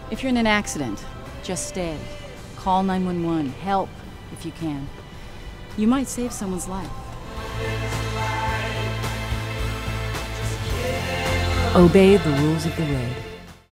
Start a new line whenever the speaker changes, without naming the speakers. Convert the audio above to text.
If you're in an accident, just stay. Call 911. Help if you can. You might save someone's life. Obey the rules of the road.